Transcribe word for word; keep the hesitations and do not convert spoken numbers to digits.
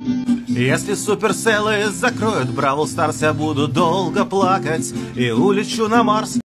Если суперселлы закроют Бравл Старс, я буду долго плакать и улечу на Марс.